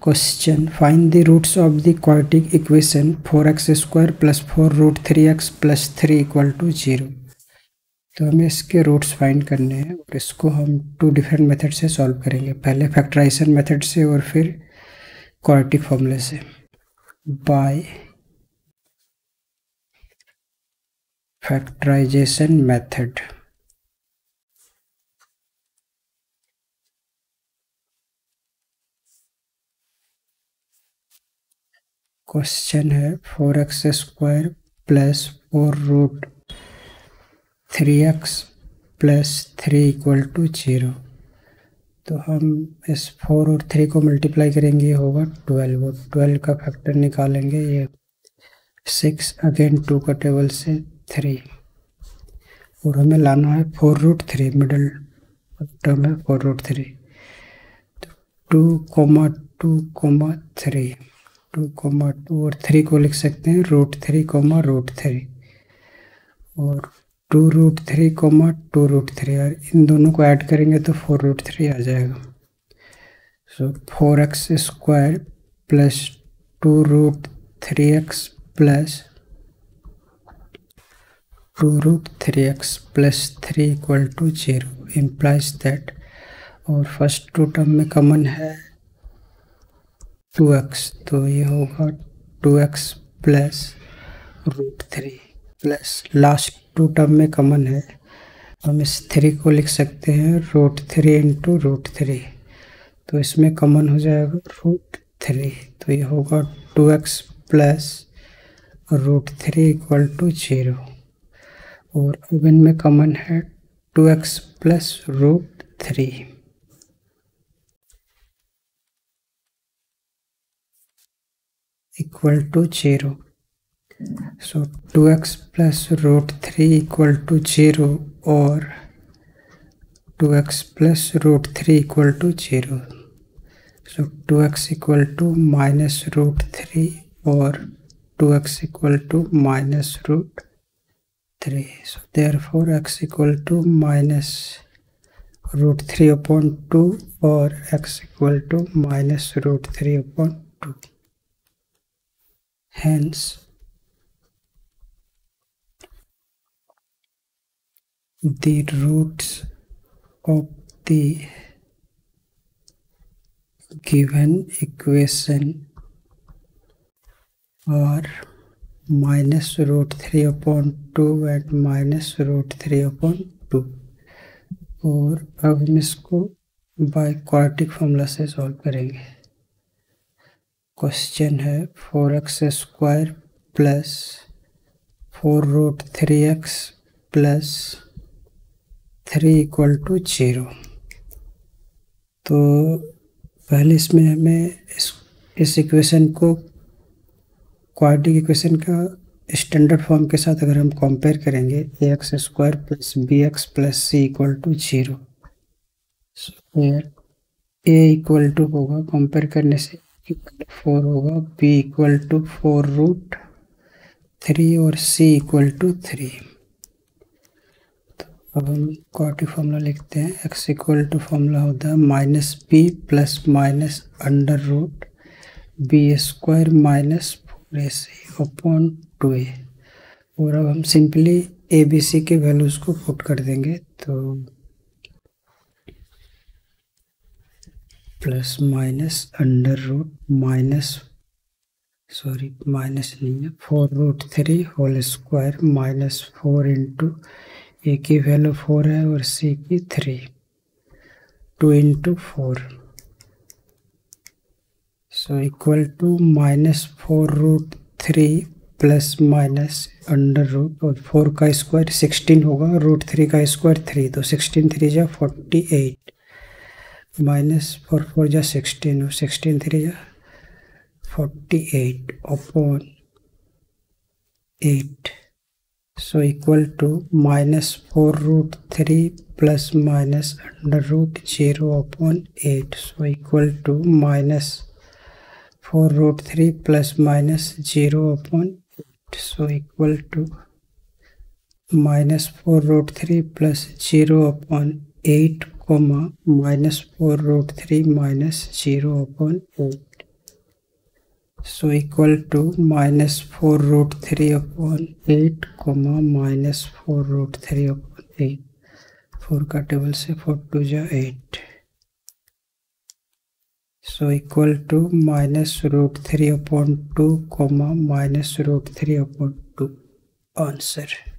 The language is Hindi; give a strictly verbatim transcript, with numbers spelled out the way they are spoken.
Question: find the roots of the quadratic equation four x square plus four root three x plus three equal to zero. तो हमें इसके रूट्स फाइंड करने हैं और इसको हम टू डिफरेंट मेथड से सॉल्व करेंगे, पहले फैक्टराइजेशन मेथड से और फिर क्वाड्रेटिक फॉर्मूले से। बाय फैक्टराइजेशन मेथड क्वेश्चन है four x square plus four root three x plus three equal to zero. तो हम इस फोर और थ्री को मल्टीप्लाई करेंगे, ये होगा ट्वेल्व और ट्वेल्व का फैक्टर निकालेंगे, ये सिक्स, अगेन टू का टेबल से थ्री, और हमें लाना है four root three, middle term है फोर रूट थ्री। तो two comma two comma three, two comma two और थ्री को लिख सकते हैं root three comma root three, और two root three comma two root three, और इन दोनों को ऐड करेंगे तो फोर रूट थ्री आ जाएगा। So four x square plus two root three x plus two root three x plus three equal to zero implies that, और फर्स्ट टू टर्म में कॉमन है टू एक्स, तो ये होगा two x plus root three, plus last two term में कॉमन है, हम इस थ्री को लिख सकते हैं root three into root three, तो इसमें कॉमन हो जाएगा रूट थ्री, तो ये होगा two x plus root three equal to zero, और अब इनमें कॉमन है two x plus root three. Equal to zero. So two x plus root three equal to zero और two x plus root three equal to zero. So two x equal to minus root three और two x equal to minus root three. So therefore x equal to minus root three upon two और x equal to minus root three upon two. Hence, the roots of the given equation are minus root three upon two and minus root three upon two। और अब हम इसको बाय क्वाड्रेटिक फॉर्मूला से सॉल्व करेंगे। क्वेश्चन है four x square plus four root three x plus three equal to zero. तो पहले इसमें हमें इस इस इक्वेशन को क्वाड्रेटिक इक्वेशन का स्टैंडर्ड फॉर्म के साथ अगर हम कंपेयर करेंगे, a x square plus b x plus c equal to zero, a equal to होगा कंपेयर करने से फोर होगा, b equal to four root three और सी इक्वल टू थ्री। तो अब हम क्वाड्रेटिक फॉर्मूला लिखते हैं। एक्स इक्वल टू फॉर्मूला होता है minus b plus minus under root b square minus four a c upon two a, और अब हम सिंपली ए बी सी के वैल्यूज़ को पुट कर देंगे। तो plus minus under root minus sorry minus नहीं है four root three whole square minus four into A की वैल्यू फोर है और सी की three, two into four, so equal to minus four root three plus minus under root, और फोर का स्क्वायर सिक्सटीन होगा, रूट थ्री का स्क्वायर थ्री, तो सिक्सटीन थ्री जा forty eight, minus four four जा सिक्सटीन और सिक्सटीन थ्री जा forty eight upon eight, so equal to minus four root three plus minus under root zero upon eight, so equal to minus four root three plus minus zero upon eight, so equal to minus four root three plus zero upon eight comma minus four root three minus zero upon eight. So equal to minus four root three upon eight comma minus four root three upon eight. Four का टेबल से फोर टू जा एट। So equal to minus root three upon two comma minus root three upon two answer.